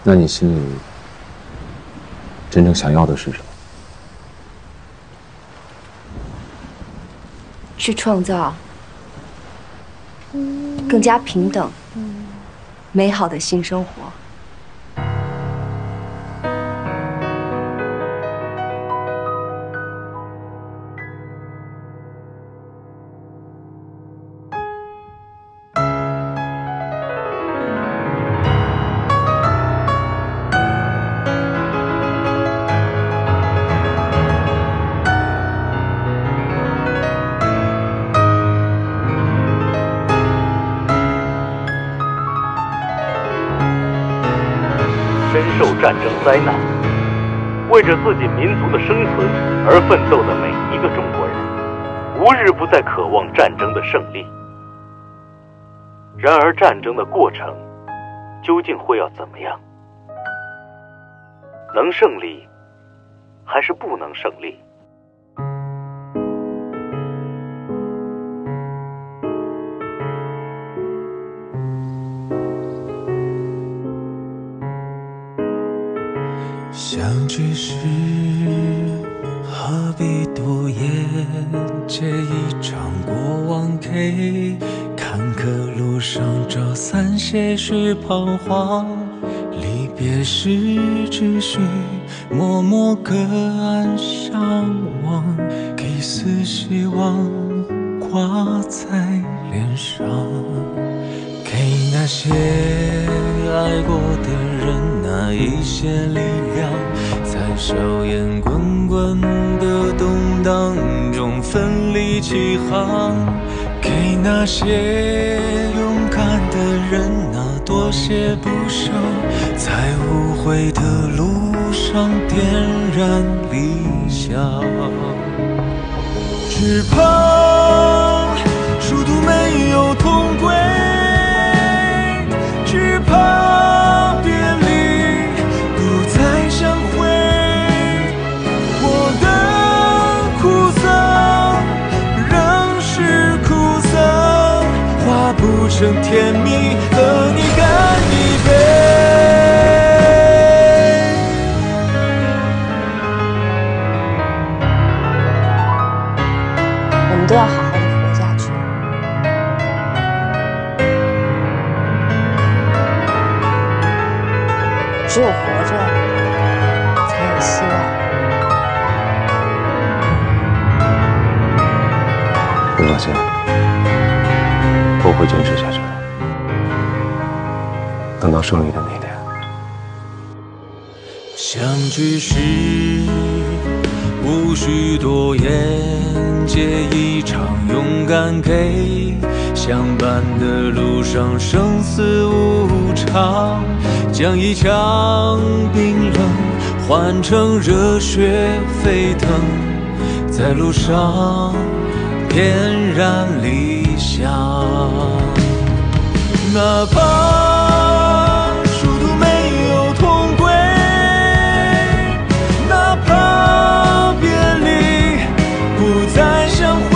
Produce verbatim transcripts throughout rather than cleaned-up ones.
那你心里真正想要的是什么？ 去创造更加平等、美好的新生活。 深受战争灾难，为着自己民族的生存而奋斗的每一个中国人，无日不在渴望战争的胜利。然而，战争的过程究竟会要怎么样？能胜利，还是不能胜利？ 相聚时何必多言，借一场过往给坎坷路上找散些许彷徨，离别时只需默默隔岸相望，给一丝希望挂在脸上，给那些爱过的人那一些力量，在硝烟滚滚的动荡中奋力起航，给那些勇敢的人那多些不舍，在无悔的路上点燃理想。只怕殊途没有同归，只怕别离不再相会，我的苦涩仍是苦涩，化不成甜蜜，和你干一杯。 我们都要好好的活下去。只有活着，才有希望。 别放心，我会坚持下去的。等到胜利的那天。 相聚时无需多言，借一场勇敢给相伴的路上生死无常，将一腔冰冷换成热血沸腾，在路上点燃理想。哪怕殊途没有同归，哪怕别离不再相会，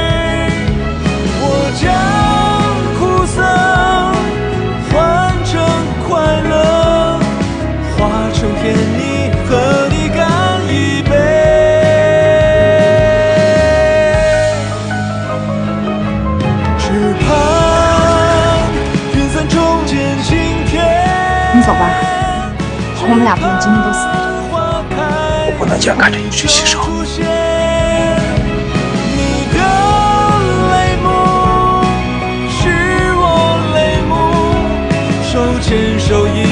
我将苦涩换成快乐，化成甜蜜，和你干一杯。只怕云散中见晴天。 你走吧，我们俩不能今天都死在这里。 我不能眼看着你去牺牲。 你的泪目是我泪目，手牵手一